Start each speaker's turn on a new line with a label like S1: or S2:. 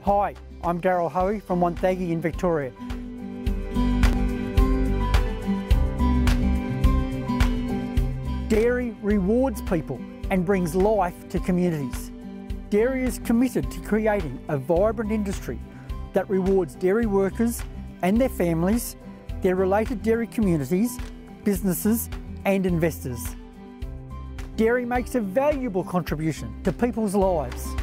S1: Hi, I'm Daryl Hoey from Wonthaggi in Victoria. Dairy rewards people and brings life to communities. Dairy is committed to creating a vibrant industry that rewards dairy workers and their families, their related dairy communities, businesses and investors. Dairy makes a valuable contribution to people's lives.